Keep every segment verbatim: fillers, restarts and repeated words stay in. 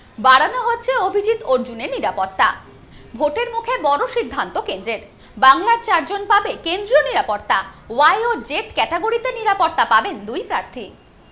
বাড়ানো হচ্ছে অভিজিৎ অর্জুনের নিরাপত্তা। ভোটের মুখে বড় সিদ্ধান্ত কেন্দ্রের। বাংলার চারজন পাবে কেন্দ্রীয় নিরাপত্তা। ওয়াই ও জেড ক্যাটাগরিতে নিরাপত্তা পাবেন দুই প্রার্থী।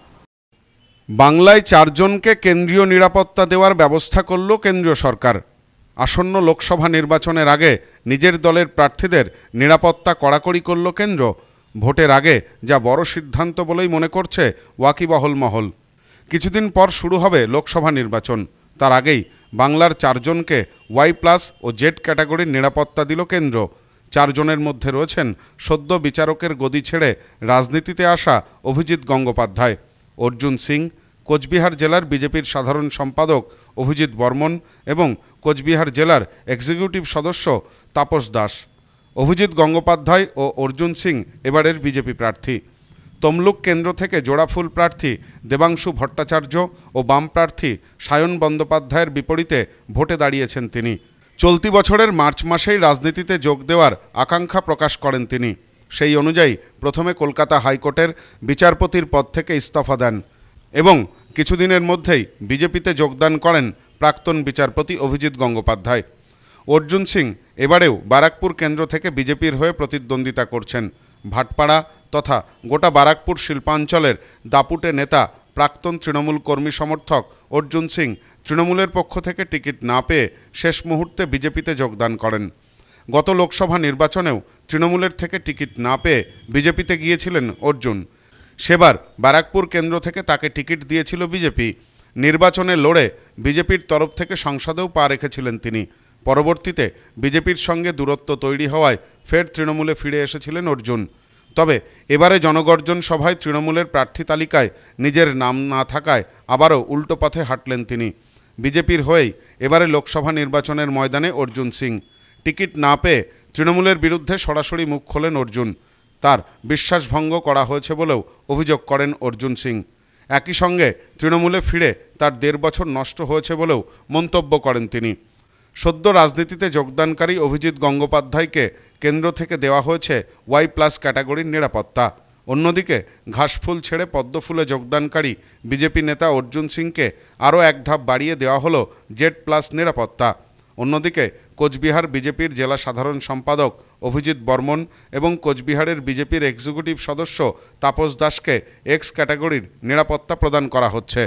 বাংলায় চারজনকে কেন্দ্রীয় নিরাপত্তা দেওয়ার ব্যবস্থা করল কেন্দ্রীয় সরকার। আসন্ন লোকসভা নির্বাচনের আগে নিজের দলের প্রার্থীদের নিরাপত্তা কড়াকড়ি করল কেন্দ্র। ভোটের আগে যা বড় সিদ্ধান্ত বলেই মনে করছে ওয়াকিবহল মহল। কিছুদিন পর শুরু হবে লোকসভা নির্বাচন। তার আগেই বাংলার চারজনকে ওয়াই প্লাস ও জেড ক্যাটাগরির নিরাপত্তা দিল কেন্দ্র। চারজনের মধ্যে রয়েছেন সদ্য বিচারকের গদি ছেড়ে রাজনীতিতে আসা অভিজিৎ গঙ্গোপাধ্যায়, অর্জুন সিং, কোচবিহার জেলার বিজেপির সাধারণ সম্পাদক অভিজিৎ বর্মন এবং কোচবিহার জেলার এক্সিকিউটিভ সদস্য তাপস দাস। অভিজিৎ গঙ্গোপাধ্যায় ও অর্জুন সিং এবারের বিজেপি প্রার্থী। তমলুক কেন্দ্র থেকে জোড়াফুল প্রার্থী দেবাংশু ভট্টাচার্য ও বাম প্রার্থী সায়ন বন্দ্যোপাধ্যায়ের বিপরীতে ভোটে দাঁড়িয়েছেন তিনি। চলতি বছরের মার্চ মাসেই রাজনীতিতে যোগ দেওয়ার আকাঙ্ক্ষা প্রকাশ করেন তিনি। সেই অনুযায়ী প্রথমে কলকাতা হাইকোর্টের বিচারপতির পদ থেকে ইস্তফা দেন এবং কিছুদিনের মধ্যেই বিজেপিতে যোগদান করেন প্রাক্তন বিচারপতি অভিজিৎ গঙ্গোপাধ্যায়। অর্জুন সিং এবারেও বারাকপুর কেন্দ্র থেকে বিজেপির হয়ে প্রতিদ্বন্দ্বিতা করছেন। ভাটপাড়া তথা গোটা বারাকপুর শিল্পাঞ্চলের দাপুটে নেতা প্রাক্তন তৃণমূল কর্মী সমর্থক অর্জুন সিং তৃণমূলের পক্ষ থেকে টিকিট না পেয়ে শেষ মুহূর্তে বিজেপিতে যোগদান করেন। গত লোকসভা নির্বাচনেও তৃণমূলের থেকে টিকিট না পেয়ে বিজেপিতে গিয়েছিলেন অর্জুন। সেবার বারাকপুর কেন্দ্র থেকে তাকে টিকিট দিয়েছিল বিজেপি। নির্বাচনে লড়ে বিজেপির তরফ থেকে সংসদেও পা রেখেছিলেন তিনি। পরবর্তীতে বিজেপির সঙ্গে দূরত্ব তৈরি হওয়ায় ফের তৃণমূলে ফিরে এসেছিলেন অর্জুন। তবে এবারে জনগর্জন সভায় তৃণমূলের প্রার্থী তালিকায় নিজের নাম না থাকায় আবারও উল্টো পথে হাঁটলেন তিনি। বিজেপির হয়েই এবারে লোকসভা নির্বাচনের ময়দানে অর্জুন সিং। টিকিট না পেয়ে তৃণমূলের বিরুদ্ধে সরাসরি মুখ খোলেন অর্জুন। তার বিশ্বাসভঙ্গ করা হয়েছে বলেও অভিযোগ করেন অর্জুন সিং। একই সঙ্গে তৃণমূলে ফিরে তার দেড় বছর নষ্ট হয়েছে বলেও মন্তব্য করেন তিনি। সদ্য রাজনীতিতে যোগদানকারী অভিজিৎ গঙ্গোপাধ্যায়কে কেন্দ্র থেকে দেওয়া হয়েছে ওয়াই প্লাস ক্যাটাগরির নিরাপত্তা। অন্যদিকে ঘাসফুল ছেড়ে পদ্মফুলে যোগদানকারী বিজেপি নেতা অর্জুন সিংকে আরও এক ধাপ বাড়িয়ে দেওয়া হলো জেড প্লাস নিরাপত্তা। অন্যদিকে কোচবিহার বিজেপির জেলা সাধারণ সম্পাদক অভিজিৎ বর্মন এবং কোচবিহারের বিজেপির এক্সিকিউটিভ সদস্য তাপস দাসকে এক্স ক্যাটাগরির নিরাপত্তা প্রদান করা হচ্ছে।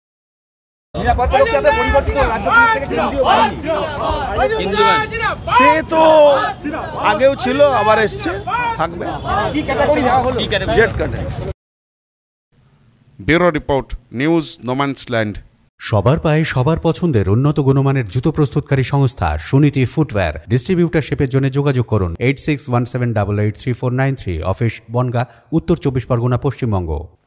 সে তো আগেও ছিল, আবার এসছে, থাকবে। Z category. Bureau report, news no man's land. সবার পায়ে সবার পছন্দের উন্নত গুণমানের জুতো প্রস্তুতকারী সংস্থা সুনীতি ফুটওয়্যার। ডিস্ট্রিবিউটারশিপের জন্য যোগাযোগ করুন eight six one seven double eight three four nine three. Office Bangaon, Uttar Chabbish Pargana, Paschimbanga.